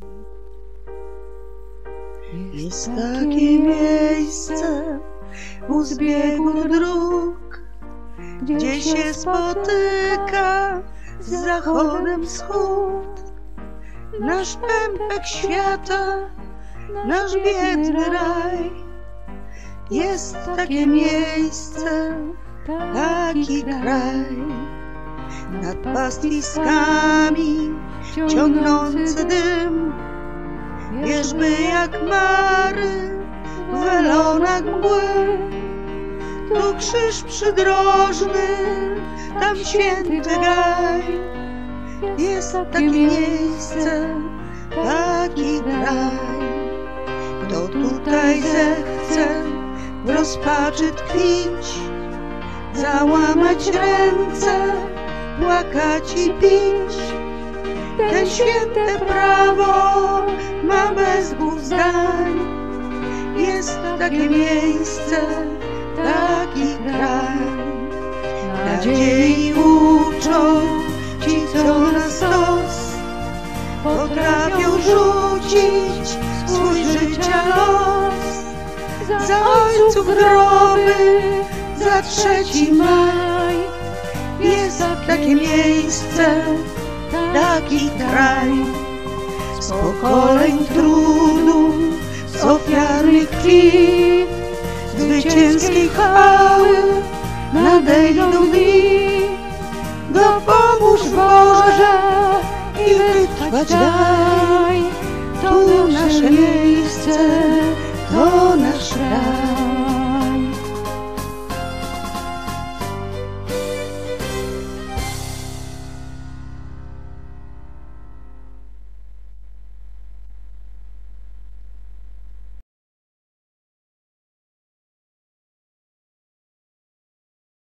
Jest takie miejsce u zbiegu dróg, gdzie się spotyka z zachodem wschód. Nasz pępek świata, nasz biedny raj. Jest takie miejsce, taki kraj. Nad pastwiskami ciągnący dym, wierzby jak mary w welonach mgły. Tu krzyż przydrożny, tam święty gaj. Jest takie miejsce, taki kraj. Kto tutaj zechce w rozpaczy tkwić, załamać ręce, płakać i pić, ten święte prawo ma bez dwóch zdań. Jest takie miejsce, taki kraj. Nadziei uczą ci, co na stos potrafią rzucić swój życia los. Za ojców groby, za 3 maj. Jest takie miejsce, taki kraj. Z pokoleń trudu, z ofiarnych krwi, zwycięskiej chwały nadejdą dni. Dopomóż Boże i wytrwać daj, tu nasze miejsce.